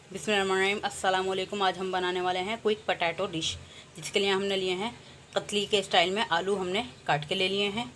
बिस्मिल्लाहिर्रहमानिर्रहीम। अस्सलाम वालेकुम। आज हम बनाने वाले हैं क्विक पोटैटो डिश, जिसके लिए हमने लिए हैं कतली के स्टाइल में आलू हमने काट के ले लिए हैं।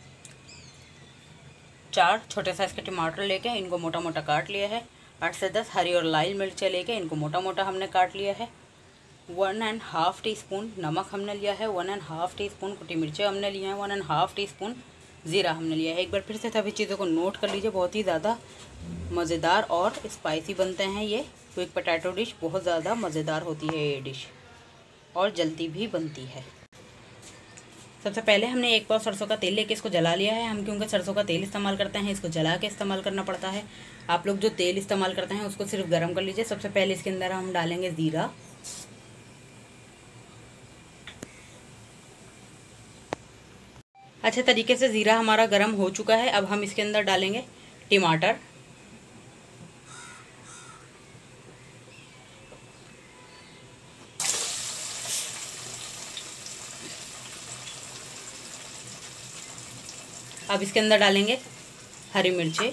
4 छोटे साइज़ के टमाटर लेके इनको मोटा मोटा काट लिया है। 8 से 10 हरी और लाल मिर्चें लेके इनको मोटा मोटा हमने काट लिया है। 1½ टीस्पून नमक हमने लिया है। 1½ टीस्पून कुटी मिर्चें हमने लिए हैं। 1½ टीस्पून ज़ीरा हमने लिया है। एक बार फिर से सभी चीज़ों को नोट कर लीजिए। बहुत ही ज़्यादा मज़ेदार और स्पाइसी बनते हैं ये क्विक पोटैटो डिश। बहुत ज़्यादा मज़ेदार होती है ये डिश और जल्दी भी बनती है। सबसे पहले हमने 1 पाव सरसों का तेल लेके इसको जला लिया है। हम क्योंकि सरसों का तेल इस्तेमाल करते हैं, इसको जला के इस्तेमाल करना पड़ता है। आप लोग जो तेल इस्तेमाल करते हैं उसको सिर्फ गर्म कर लीजिए। सबसे पहले इसके अंदर हम डालेंगे ज़ीरा, अच्छे तरीके से ज़ीरा हमारा गर्म हो चुका है। अब हम इसके अंदर डालेंगे टमाटर, अब इसके अंदर डालेंगे हरी मिर्चें,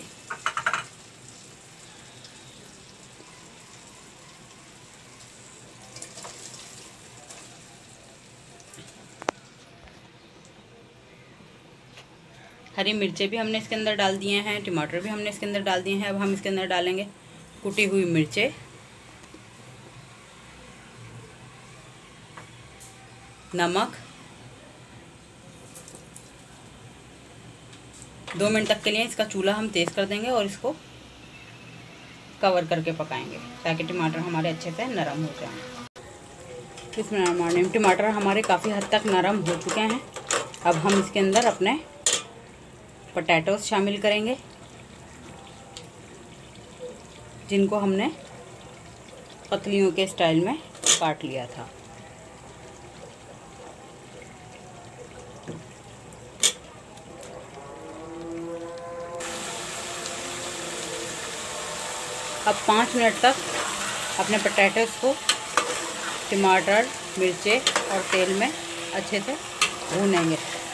हरी मिर्चें भी हमने इसके अंदर डाल दिए हैं, टमाटर भी हमने इसके अंदर डाल दिए हैं। अब हम इसके अंदर डालेंगे कुटी हुई मिर्चें, नमक। 2 मिनट तक के लिए इसका चूल्हा हम तेज़ कर देंगे और इसको कवर करके पकाएंगे ताकि टमाटर हमारे अच्छे से नरम हो जाएं। इसमें टमाटर हमारे काफ़ी हद तक नरम हो चुके हैं। अब हम इसके अंदर अपने पोटैटोस शामिल करेंगे, जिनको हमने पतलियों के स्टाइल में काट लिया था। अब 5 मिनट तक अपने पोटैटोस को टमाटर, मिर्चें और तेल में अच्छे से भूनेंगे।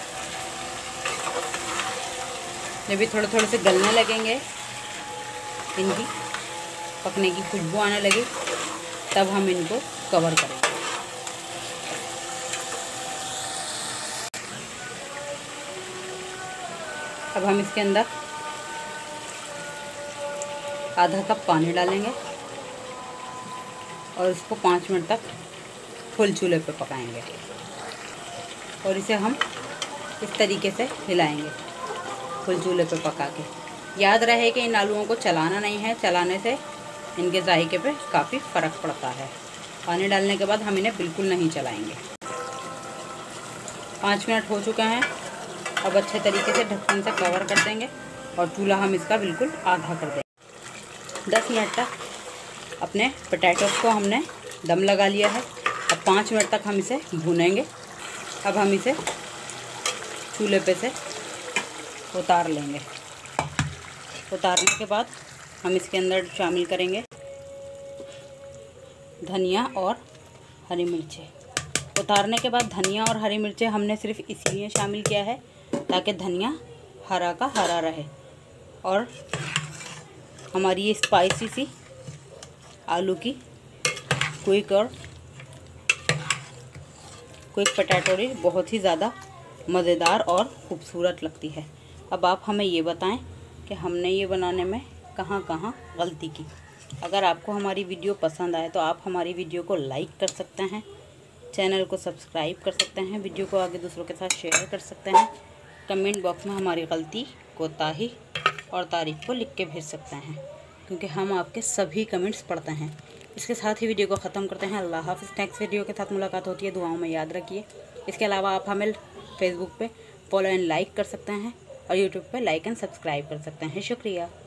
जब भी थोड़े थोड़े से गलने लगेंगे, इनकी पकने की खुशबू आने लगी, तब हम इनको कवर करेंगे। अब हम इसके अंदर आधा कप पानी डालेंगे और इसको 5 मिनट तक फुल चूल्हे पे पकाएंगे और इसे हम इस तरीके से हिलाएंगे फुल चूल्हे पे पका के। याद रहे कि इन आलूओं को चलाना नहीं है, चलाने से इनके जायके पे काफ़ी फ़र्क पड़ता है। पानी डालने के बाद हम इन्हें बिल्कुल नहीं चलाएंगे। 5 मिनट हो चुके हैं। अब अच्छे तरीके से ढक्कन से कवर कर देंगे और चूल्हा हम इसका बिल्कुल आधा कर देंगे। 10 मिनट तक अपने पोटैटोस को हमने दम लगा लिया है। अब 5 मिनट तक हम इसे भूनेंगे। अब हम इसे चूल्हे पे से उतार लेंगे। उतारने के बाद हम इसके अंदर शामिल करेंगे धनिया और हरी मिर्चें। उतारने के बाद धनिया और हरी मिर्चें हमने सिर्फ इसलिए शामिल किया है ताकि धनिया हरा का हरा रहे और हमारी ये स्पाइसी सी आलू की क्विक पोटैटो डिश बहुत ही ज़्यादा मज़ेदार और ख़ूबसूरत लगती है। अब आप हमें ये बताएं कि हमने ये बनाने में कहाँ कहाँ गलती की। अगर आपको हमारी वीडियो पसंद आए तो आप हमारी वीडियो को लाइक कर सकते हैं, चैनल को सब्सक्राइब कर सकते हैं, वीडियो को आगे दूसरों के साथ शेयर कर सकते हैं। कमेंट बॉक्स में हमारी गलती, कोताही और तारीफ़ को लिख के भेज सकते हैं, क्योंकि हम आपके सभी कमेंट्स पढ़ते हैं। इसके साथ ही वीडियो को ख़त्म करते हैं। अल्लाह हाफ़िज़। नेक्स्ट वीडियो के साथ मुलाकात होती है। दुआओं में याद रखिए। इसके अलावा आप हमें फेसबुक पे फॉलो एंड लाइक कर सकते हैं और यूट्यूब पे लाइक एंड सब्सक्राइब कर सकते हैं। शुक्रिया।